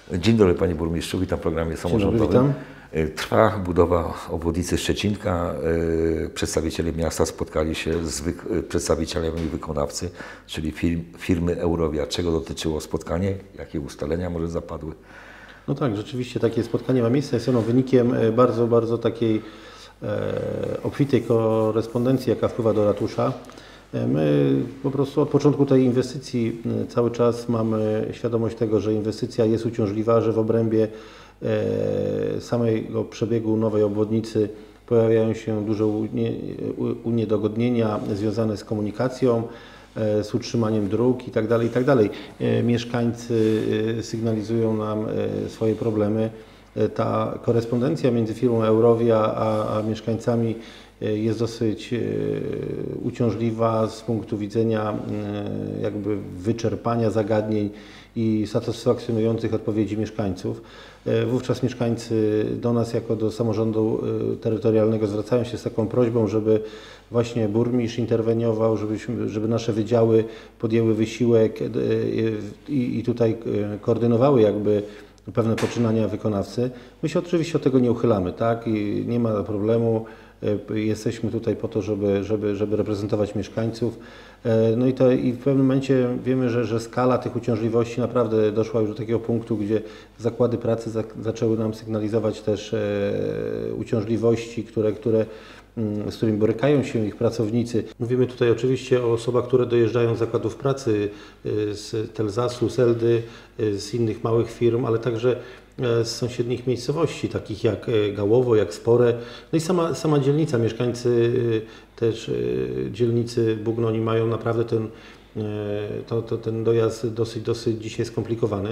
Dzień dobry Panie Burmistrzu, witam w programie samorządowym. Dzień dobry, witam. Trwa budowa obwodnicy Szczecinka. Przedstawiciele miasta spotkali się z przedstawicielami wykonawcy, czyli firmy Eurovia. Czego dotyczyło spotkanie? Jakie ustalenia może zapadły? No tak, rzeczywiście takie spotkanie ma miejsce. Jest ono wynikiem bardzo takiej obfitej korespondencji, jaka wpływa do ratusza. My po prostu od początku tej inwestycji cały czas mamy świadomość tego, że inwestycja jest uciążliwa, że w obrębie samego przebiegu nowej obwodnicy pojawiają się duże uniedogodnienia związane z komunikacją, z utrzymaniem dróg itd. Mieszkańcy sygnalizują nam swoje problemy. Ta korespondencja między firmą Eurovia a mieszkańcami jest dosyć uciążliwa z punktu widzenia jakby wyczerpania zagadnień i satysfakcjonujących odpowiedzi mieszkańców. Wówczas mieszkańcy do nas jako do samorządu terytorialnego zwracają się z taką prośbą, żeby właśnie burmistrz interweniował, żeby nasze wydziały podjęły wysiłek i tutaj koordynowały jakby pewne poczynania wykonawcy. My się oczywiście od tego nie uchylamy, tak? I nie ma problemu. Jesteśmy tutaj po to, żeby reprezentować mieszkańców. No i w pewnym momencie wiemy, że skala tych uciążliwości naprawdę doszła już do takiego punktu, gdzie zakłady pracy zaczęły nam sygnalizować też uciążliwości, z którymi borykają się ich pracownicy. Mówimy tutaj oczywiście o osobach, które dojeżdżają z zakładów pracy, z Telzasu, z Eldy, z innych małych firm, ale także z sąsiednich miejscowości, takich jak Gałowo, jak Spore. No i sama dzielnica, mieszkańcy też dzielnicy Bugno, oni mają naprawdę ten dojazd dosyć dzisiaj skomplikowany.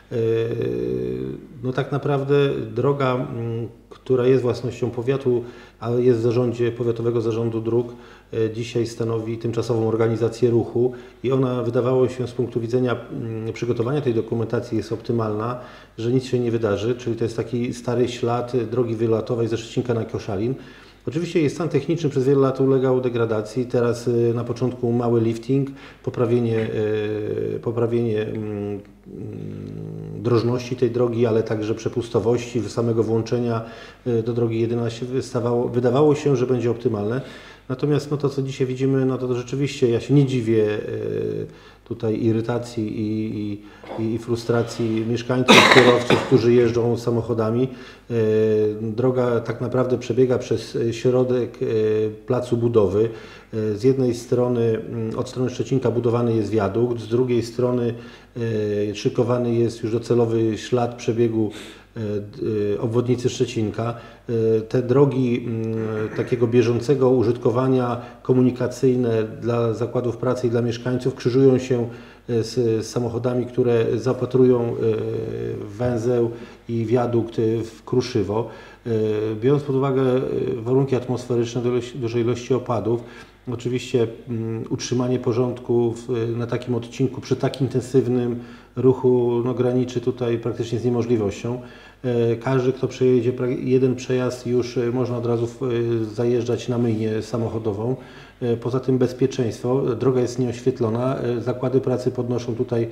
No tak naprawdę droga, która jest własnością powiatu, ale jest w zarządzie Powiatowego Zarządu Dróg, dzisiaj stanowi tymczasową organizację ruchu i ona, wydawało się z punktu widzenia przygotowania tej dokumentacji, jest optymalna, że nic się nie wydarzy, czyli to jest taki stary ślad drogi wielolatowej ze Szczecinka na Koszalin. Oczywiście jej stan techniczny przez wiele lat ulegał degradacji. Teraz na początku mały lifting, poprawienie drożności tej drogi, ale także przepustowości, samego włączenia do drogi 11 wydawało się, że będzie optymalne. Natomiast no to, co dzisiaj widzimy, no to rzeczywiście ja się nie dziwię tutaj irytacji i frustracji mieszkańców, kierowców, którzy jeżdżą samochodami. Droga tak naprawdę przebiega przez środek placu budowy. Z jednej strony, od strony Szczecinka budowany jest wiadukt, z drugiej strony szykowany jest już docelowy ślad przebiegu obwodnicy Szczecinka. Te drogi takiego bieżącego użytkowania komunikacyjne dla zakładów pracy i dla mieszkańców krzyżują się z samochodami, które zapatrują węzeł i wiadukt w Kruszywo. Biorąc pod uwagę warunki atmosferyczne, dużej ilości opadów, oczywiście utrzymanie porządku na takim odcinku przy tak intensywnym ruchu graniczy tutaj praktycznie z niemożliwością. Każdy, kto przejedzie jeden przejazd, już można od razu zajeżdżać na myjnię samochodową. Poza tym bezpieczeństwo, droga jest nieoświetlona, zakłady pracy podnoszą tutaj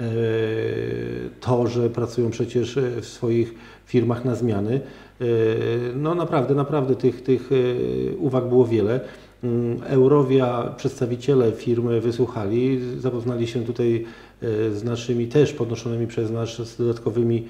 to, że pracują przecież w swoich firmach na zmiany. No naprawdę tych uwag było wiele. Eurovia, przedstawiciele firmy wysłuchali, zapoznali się tutaj z naszymi też podnoszonymi przez nas z dodatkowymi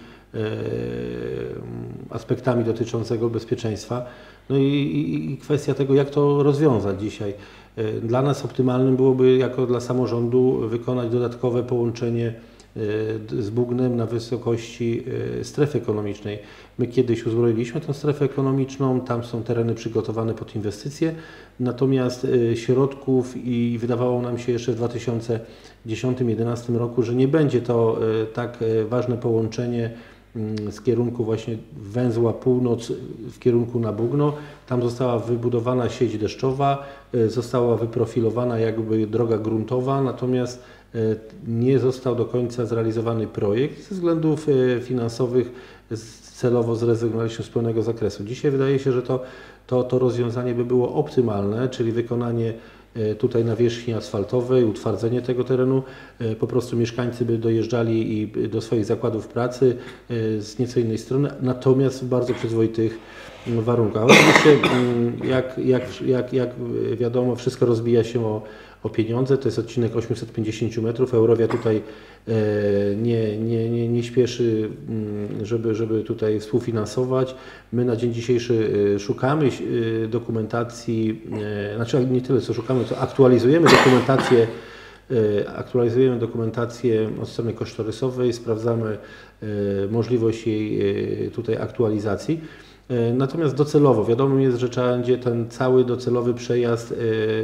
aspektami dotyczącego bezpieczeństwa. No i kwestia tego, jak to rozwiązać dzisiaj. Dla nas optymalnym byłoby, jako dla samorządu, wykonać dodatkowe połączenie z Bugnem na wysokości strefy ekonomicznej. My kiedyś uzbroiliśmy tę strefę ekonomiczną, tam są tereny przygotowane pod inwestycje, natomiast środków i wydawało nam się jeszcze w 2010-2011 roku, że nie będzie to tak ważne połączenie z kierunku właśnie węzła północ w kierunku na Bugno. Tam została wybudowana sieć deszczowa, została wyprofilowana jakby droga gruntowa, natomiast nie został do końca zrealizowany projekt. Ze względów finansowych celowo zrezygnowaliśmy z pełnego zakresu. Dzisiaj wydaje się, że to rozwiązanie by było optymalne, czyli wykonanie tutaj nawierzchni asfaltowej, utwardzenie tego terenu. Po prostu mieszkańcy by dojeżdżali do swoich zakładów pracy z nieco innej strony, natomiast w bardzo przyzwoitych warunkach. Oczywiście, jak wiadomo, wszystko rozbija się o pieniądze. To jest odcinek 850 metrów. Eurowia tutaj nie śpieszy, żeby tutaj współfinansować. My na dzień dzisiejszy szukamy dokumentacji, znaczy nie tyle co szukamy, co aktualizujemy dokumentację od strony kosztorysowej, sprawdzamy możliwość jej tutaj aktualizacji. Natomiast docelowo, wiadomo jest, że trzeba będzie ten cały docelowy przejazd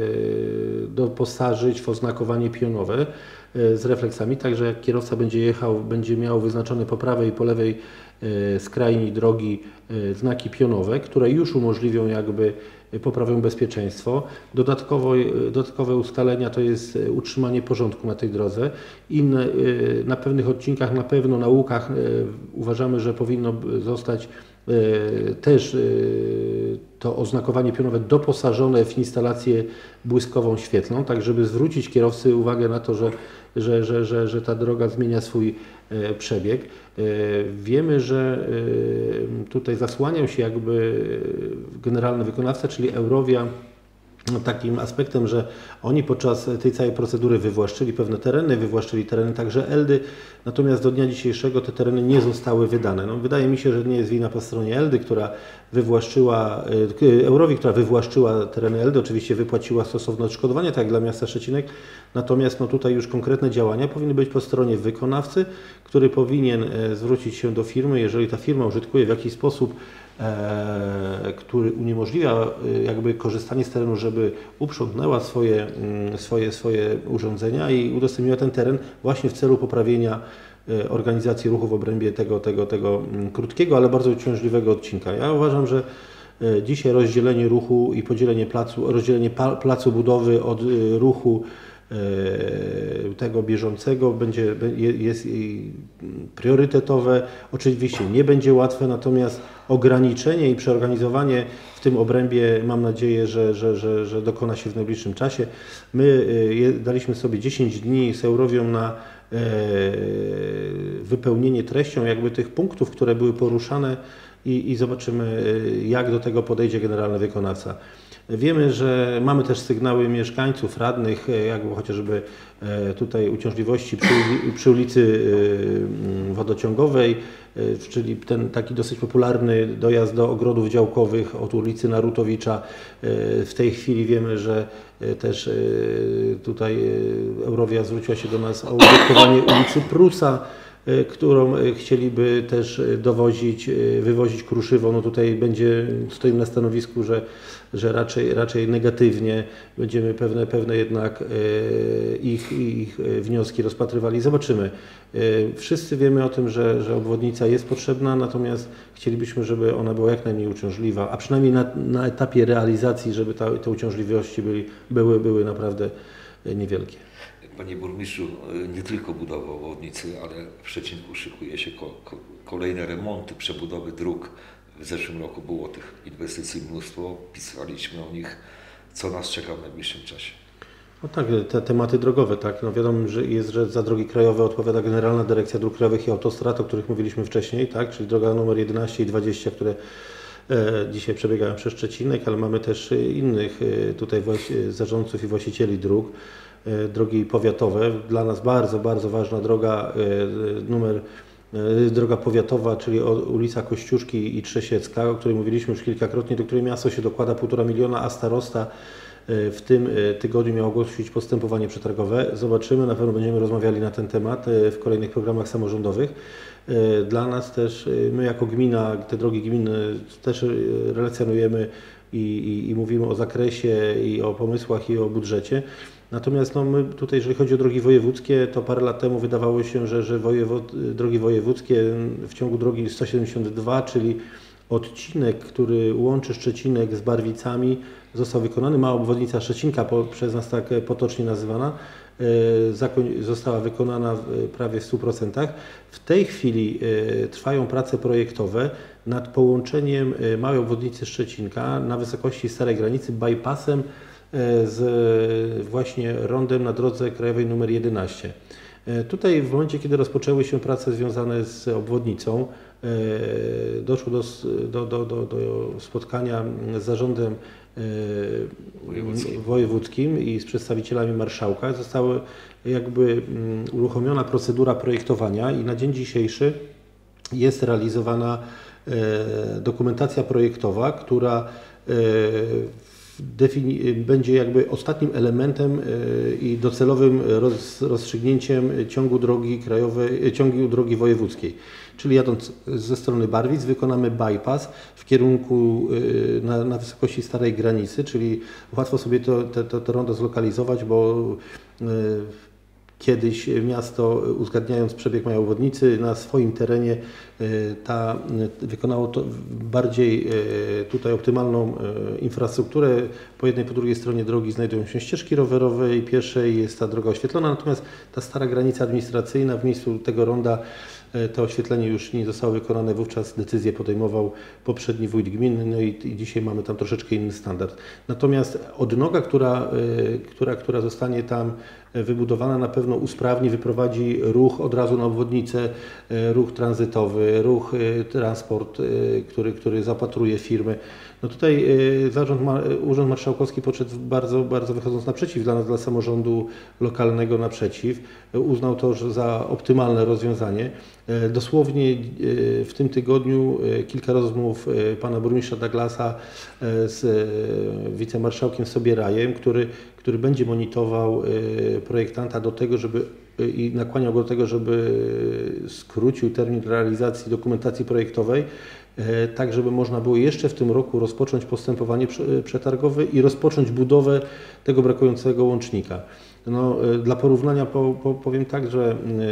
doposażyć w oznakowanie pionowe z refleksami, także jak kierowca będzie jechał, będzie miał wyznaczone po prawej i po lewej skrajni drogi znaki pionowe, które już umożliwią jakby poprawią bezpieczeństwo. Dodatkowe ustalenia to jest utrzymanie porządku na tej drodze. Na pewnych odcinkach, na pewno na łukach uważamy, że powinno zostać też to oznakowanie pionowe doposażone w instalację błyskową świetlną, tak żeby zwrócić kierowcy uwagę na to, że ta droga zmienia swój przebieg. Wiemy, że tutaj zasłaniał się jakby generalny wykonawca, czyli Eurowia, takim aspektem, że oni podczas tej całej procedury wywłaszczyli pewne tereny, wywłaszczyli tereny także Eldy, natomiast do dnia dzisiejszego te tereny nie zostały wydane. No, wydaje mi się, że nie jest wina po stronie Eldy, która wywłaszczyła, Eurowii, która wywłaszczyła tereny Eldy, oczywiście wypłaciła stosowne odszkodowanie, tak jak dla miasta Szczecinek, natomiast no, tutaj już konkretne działania powinny być po stronie wykonawcy, który powinien zwrócić się do firmy, jeżeli ta firma użytkuje w jakiś sposób który uniemożliwia jakby korzystanie z terenu, żeby uprzątnęła swoje urządzenia i udostępniła ten teren właśnie w celu poprawienia organizacji ruchu w obrębie tego krótkiego, ale bardzo uciążliwego odcinka. Ja uważam, że dzisiaj rozdzielenie ruchu i rozdzielenie placu budowy od ruchu tego bieżącego jest priorytetowe. Oczywiście nie będzie łatwe, natomiast ograniczenie i przeorganizowanie w tym obrębie mam nadzieję, że dokona się w najbliższym czasie. My daliśmy sobie 10 dni z Eurowią na wypełnienie treścią jakby tych punktów, które były poruszane i zobaczymy, jak do tego podejdzie generalny wykonawca. Wiemy, że mamy też sygnały mieszkańców, radnych, jakby chociażby tutaj uciążliwości przy ulicy Wodociągowej, czyli ten taki dosyć popularny dojazd do ogrodów działkowych od ulicy Narutowicza. W tej chwili wiemy, że też tutaj Eurowia zwróciła się do nas o użytkowanie ulicy Prusa, którą chcieliby też wywozić kruszywo. No tutaj stoimy na stanowisku, że raczej negatywnie będziemy pewne jednak ich wnioski rozpatrywali. Zobaczymy. Wszyscy wiemy o tym, że obwodnica jest potrzebna, natomiast chcielibyśmy, żeby ona była jak najmniej uciążliwa, a przynajmniej na etapie realizacji, żeby te uciążliwości były naprawdę niewielkie. Panie burmistrzu, nie tylko budowa obwodnicy, ale w Szczecinku szykuje się kolejne remonty, przebudowy dróg. W zeszłym roku było tych inwestycji mnóstwo, pisaliśmy o nich, co nas czeka w najbliższym czasie. No tak, te tematy drogowe, tak. No wiadomo, że za drogi krajowe odpowiada Generalna Dyrekcja Dróg Krajowych i Autostrad, o których mówiliśmy wcześniej, tak, czyli droga numer 11 i 20, które dzisiaj przebiegają przez Szczecinek, ale mamy też innych tutaj zarządców i właścicieli dróg. Drogi powiatowe, dla nas bardzo, bardzo ważna droga powiatowa, czyli ulica Kościuszki i Trzesiecka, o której mówiliśmy już kilkakrotnie, do której miasto się dokłada 1,5 miliona, a starosta w tym tygodniu miał ogłosić postępowanie przetargowe. Zobaczymy, na pewno będziemy rozmawiali na ten temat w kolejnych programach samorządowych. Dla nas też, my jako gmina, te drogi gminne też relacjonujemy i mówimy o zakresie i o pomysłach i o budżecie. Natomiast no, my tutaj, jeżeli chodzi o drogi wojewódzkie, to parę lat temu wydawało się, że drogi wojewódzkie w ciągu drogi 172, czyli odcinek, który łączy Szczecinek z Barwicami, został wykonany. Mała obwodnica Szczecinka, przez nas tak potocznie nazywana, została wykonana prawie w 100%. W tej chwili trwają prace projektowe nad połączeniem małej obwodnicy Szczecinka na wysokości Starej Granicy bypassem z właśnie rondem na drodze krajowej nr 11. Tutaj w momencie, kiedy rozpoczęły się prace związane z obwodnicą, doszło do spotkania z zarządem wojewódzkim i z przedstawicielami marszałka. Została jakby uruchomiona procedura projektowania i na dzień dzisiejszy jest realizowana dokumentacja projektowa, która będzie jakby ostatnim elementem i docelowym rozstrzygnięciem ciągu drogi krajowej, ciągu drogi wojewódzkiej. Czyli jadąc ze strony Barwic wykonamy bypass w kierunku na wysokości starej granicy, czyli łatwo sobie to rondo zlokalizować, bo kiedyś miasto, uzgadniając przebieg małej obwodnicy na swoim terenie, wykonało to bardziej tutaj optymalną infrastrukturę. Po jednej, po drugiej stronie drogi znajdują się ścieżki rowerowe i piesze i jest ta droga oświetlona, natomiast ta stara granica administracyjna w miejscu tego ronda to oświetlenie już nie zostało wykonane, wówczas decyzję podejmował poprzedni wójt gminy, no i dzisiaj mamy tam troszeczkę inny standard. Natomiast odnoga, która zostanie tam wybudowana, na pewno usprawni, wyprowadzi ruch od razu na obwodnicę, ruch tranzytowy, ruch transport, który zaopatruje firmy. No tutaj Urząd Marszałkowski podszedł bardzo wychodząc naprzeciw dla nas, dla samorządu lokalnego naprzeciw. Uznał to za optymalne rozwiązanie. Dosłownie w tym tygodniu kilka rozmów pana burmistrza Douglasa z wicemarszałkiem Sobierajem, który będzie monitorował projektanta do tego, i nakłaniał go do tego, żeby skrócił termin realizacji dokumentacji projektowej, tak żeby można było jeszcze w tym roku rozpocząć postępowanie przetargowe i rozpocząć budowę tego brakującego łącznika. No, dla porównania powiem tak, że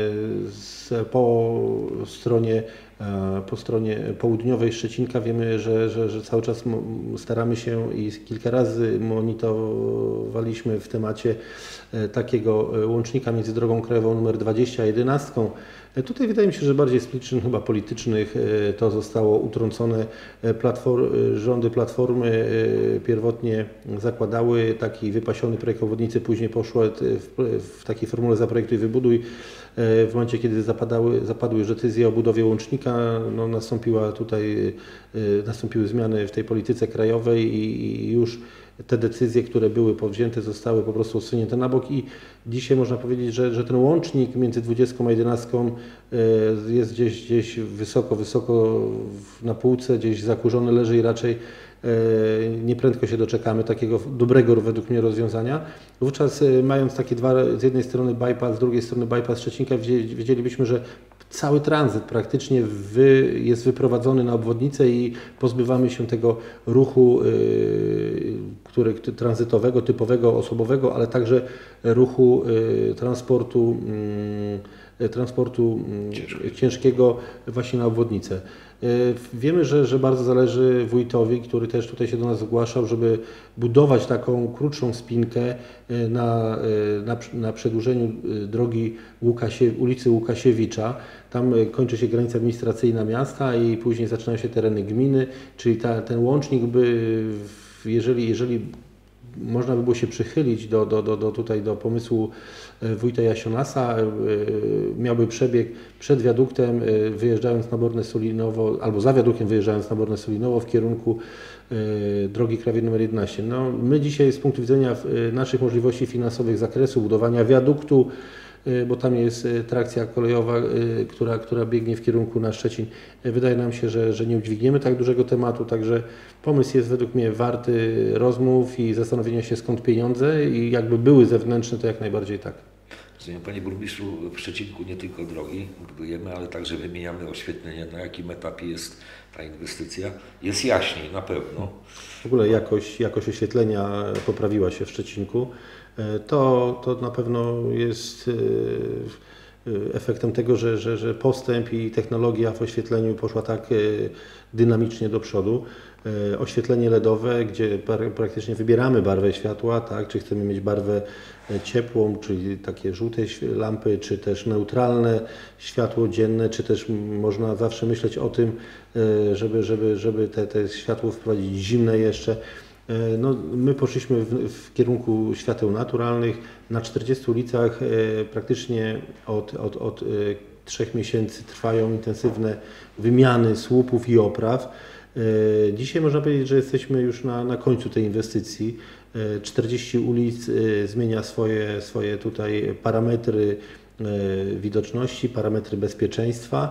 po stronie południowej Szczecinka wiemy, że cały czas staramy się i kilka razy monitorowaliśmy w temacie takiego łącznika między drogą krajową nr 20 a 11. Tutaj wydaje mi się, że bardziej z przyczyn chyba politycznych to zostało utrącone. Rządy Platformy pierwotnie zakładały taki wypasiony projekt obwodnicy, później poszło w takiej formule zaprojektuj, wybuduj. W momencie, kiedy zapadły już decyzje o budowie łącznika, no nastąpiły zmiany w tej polityce krajowej i już te decyzje, które były powzięte, zostały po prostu odsunięte na bok i dzisiaj można powiedzieć, że ten łącznik między 20 a 11 jest gdzieś wysoko na półce, gdzieś zakurzony leży i raczej nieprędko się doczekamy takiego dobrego według mnie rozwiązania. Wówczas mając takie z jednej strony bypass, z drugiej strony bypass Szczecinka, wiedzielibyśmy, że cały tranzyt praktycznie jest wyprowadzony na obwodnicę i pozbywamy się tego ruchu tranzytowego, typowego, osobowego, ale także ruchu transportu ciężkiego właśnie na obwodnicę. Wiemy, że bardzo zależy wójtowi, który też tutaj się do nas zgłaszał, żeby budować taką krótszą spinkę na przedłużeniu drogi ulicy Łukasiewicza. Tam kończy się granica administracyjna miasta i później zaczynają się tereny gminy, czyli ten łącznik jeżeli można by było się przychylić do pomysłu wójta Jasionasa, miałby przebieg przed wiaduktem wyjeżdżając na Bornę Sulinowo, albo za wiaduktem wyjeżdżając na Bornę Sulinowo w kierunku drogi krajowej nr 11. No, my dzisiaj z punktu widzenia naszych możliwości finansowych zakresu budowania wiaduktu, bo tam jest trakcja kolejowa, która biegnie w kierunku na Szczecin. Wydaje nam się, że nie udźwigniemy tak dużego tematu, także pomysł jest według mnie warty rozmów i zastanowienia się, skąd pieniądze i jakby były zewnętrzne, to jak najbardziej tak. Panie burmistrzu, w Szczecinku nie tylko drogi budujemy, ale także wymieniamy oświetlenie. Na jakim etapie jest ta inwestycja? Jest jaśniej, na pewno. W ogóle jakość oświetlenia poprawiła się w Szczecinku. To na pewno jest efektem tego, że postęp i technologia w oświetleniu poszła tak dynamicznie do przodu. Oświetlenie LEDowe, gdzie praktycznie wybieramy barwę światła, tak? Czy chcemy mieć barwę ciepłą, czyli takie żółte lampy, czy też neutralne światło dzienne, czy też można zawsze myśleć o tym, żeby te światło wprowadzić zimne jeszcze. No, my poszliśmy w kierunku świateł naturalnych. Na 40 ulicach praktycznie od 3 miesięcy trwają intensywne wymiany słupów i opraw. Dzisiaj można powiedzieć, że jesteśmy już na końcu tej inwestycji. 40 ulic zmienia swoje tutaj parametry widoczności, parametry bezpieczeństwa.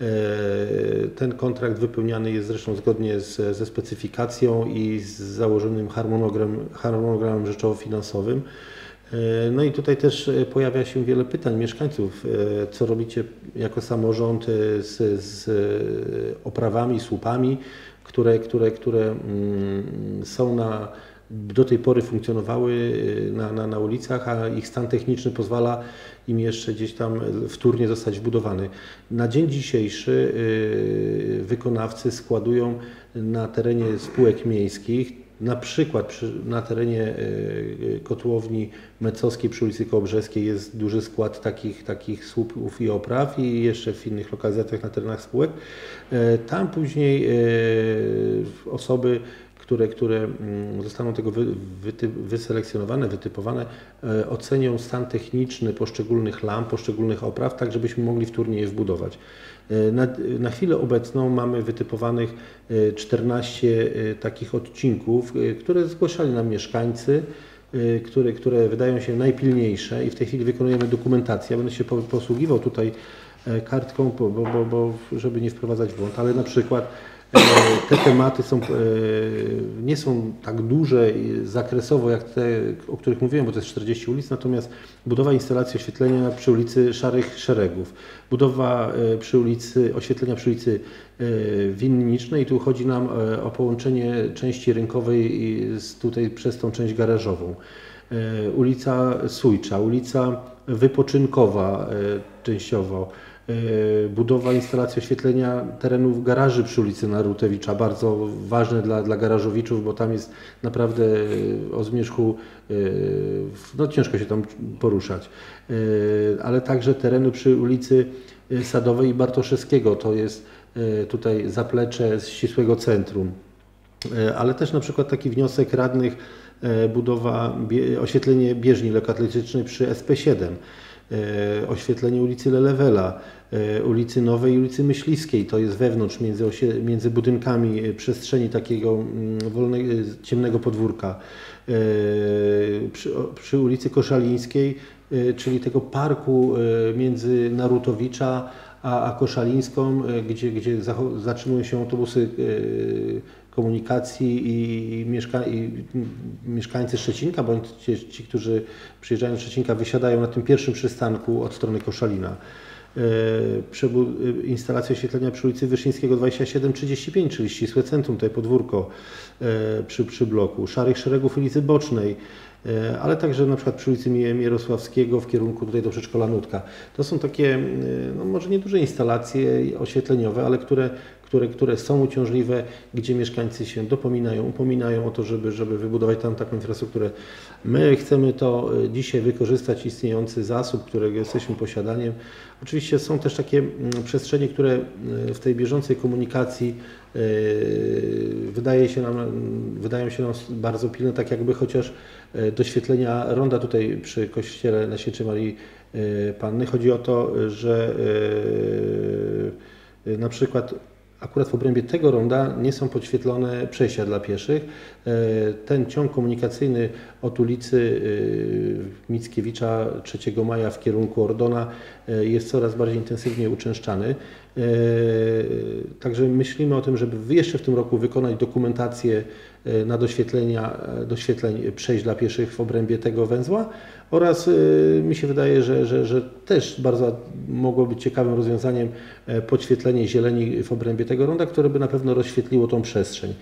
Ten kontrakt wypełniany jest zresztą zgodnie ze specyfikacją i z założonym harmonogramem rzeczowo-finansowym. No i tutaj też pojawia się wiele pytań mieszkańców, co robicie jako samorząd z oprawami, słupami, które są do tej pory funkcjonowały na ulicach, a ich stan techniczny pozwala im jeszcze gdzieś tam wtórnie zostać wbudowany. Na dzień dzisiejszy wykonawcy składują na terenie spółek miejskich, na przykład na terenie kotłowni Mecowskiej przy ulicy Kołobrzeskiej jest duży skład takich słupów i opraw i jeszcze w innych lokalizacjach na terenach spółek. Tam później osoby, które zostaną tego wyselekcjonowane, wytypowane, ocenią stan techniczny poszczególnych lamp, poszczególnych opraw, tak żebyśmy mogli wtórnie je wbudować. Na chwilę obecną mamy wytypowanych 14 takich odcinków, które zgłaszali nam mieszkańcy, które wydają się najpilniejsze i w tej chwili wykonujemy dokumentację. Będę się posługiwał tutaj kartką, bo żeby nie wprowadzać w błąd, ale na przykład te tematy nie są tak duże zakresowo jak te, o których mówiłem, bo to jest 40 ulic, natomiast budowa instalacji oświetlenia przy ulicy Szarych Szeregów, budowa oświetlenia przy ulicy Winnicznej, tu chodzi nam o połączenie części rynkowej tutaj przez tą część garażową, ulica Sujcza, ulica Wypoczynkowa częściowo, budowa instalacji oświetlenia terenów garaży przy ulicy Narutewicza, bardzo ważne dla garażowiczów, bo tam jest naprawdę o zmierzchu, no ciężko się tam poruszać, ale także tereny przy ulicy Sadowej i Bartoszewskiego, to jest tutaj zaplecze ścisłego centrum, ale też na przykład taki wniosek radnych, oświetlenie bieżni lekkoatletycznej przy SP7, oświetlenie ulicy Lelewela, ulicy Nowej i ulicy Myśliwskiej, to jest wewnątrz, między budynkami przestrzeni takiego ciemnego podwórka. Przy ulicy Koszalińskiej, czyli tego parku między Narutowicza a Koszalińską, gdzie zatrzymują się autobusy komunikacji i mieszkańcy Szczecinka, bądź ci, którzy przyjeżdżają do Szczecinka, wysiadają na tym pierwszym przystanku od strony Koszalina. Instalacja oświetlenia przy ulicy Wyszyńskiego 27-35, czyli ścisłe centrum, tutaj podwórko przy bloku, Szarych Szeregów ulicy Bocznej, ale także na przykład przy ulicy Mierosławskiego w kierunku tutaj do przedszkola Nutka. To są takie, no może nie duże instalacje oświetleniowe, ale które są uciążliwe, gdzie mieszkańcy się upominają o to, żeby wybudować tam taką infrastrukturę. My chcemy to dzisiaj wykorzystać, istniejący zasób, którego jesteśmy posiadaniem. Oczywiście są też takie przestrzenie, które w tej bieżącej komunikacji wydają się nam bardzo pilne, tak jakby chociaż doświetlenia ronda tutaj przy kościele Najświętszej Marii Panny. Chodzi o to, że na przykład akurat w obrębie tego ronda nie są podświetlone przejścia dla pieszych. Ten ciąg komunikacyjny od ulicy Mickiewicza 3 Maja w kierunku Ordona jest coraz bardziej intensywnie uczęszczany. Także myślimy o tym, żeby jeszcze w tym roku wykonać dokumentację na doświetleń przejść dla pieszych w obrębie tego węzła oraz mi się wydaje, że też bardzo mogło być ciekawym rozwiązaniem podświetlenie zieleni w obrębie tego ronda, które by na pewno rozświetliło tą przestrzeń.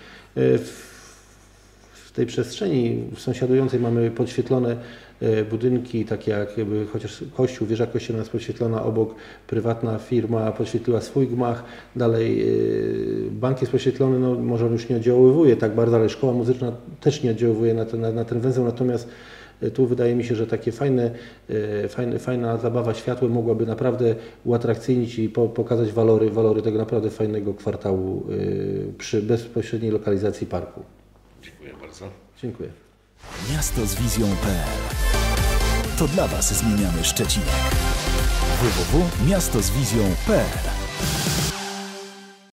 W tej przestrzeni sąsiadującej mamy podświetlone budynki, takie jak chociaż kościół, wieża kościelna jest podświetlona, obok prywatna firma podświetliła swój gmach, dalej bank jest podświetlony, no może on już nie oddziaływuje tak bardzo, ale szkoła muzyczna też nie oddziaływuje na ten węzeł, natomiast tu wydaje mi się, że takie fajna zabawa światłem mogłaby naprawdę uatrakcyjnić i pokazać walory tego naprawdę fajnego kwartału przy bezpośredniej lokalizacji parku. Dziękuję bardzo. Dziękuję. Miasto z wizją.pl. To dla Was zmieniamy Szczecinek. www.miastozwizją.pl